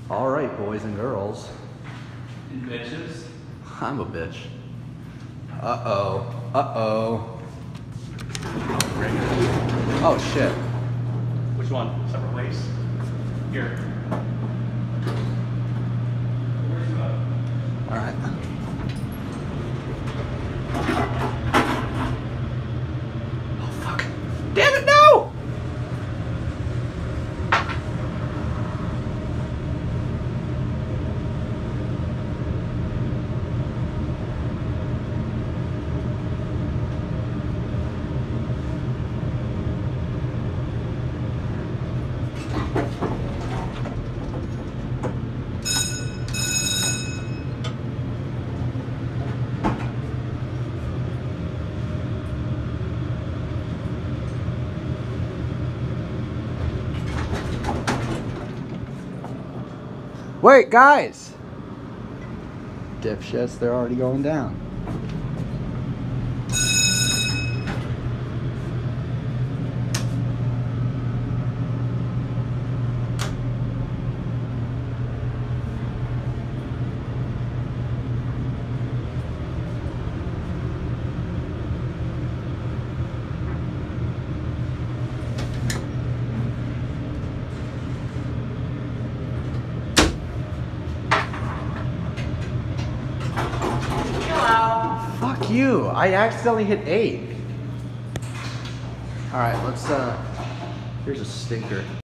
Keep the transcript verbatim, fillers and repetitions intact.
All right, boys and girls. And bitches. I'm a bitch. Uh-oh. Uh-oh. Oh, shit. Which one? Separate ways? Here. All right. Oh, fuck. Damn it, no! Wait, guys! Dipshits, they're already going down. Fuck you. I accidentally hit eight. Alright, let's uh here's a stinker.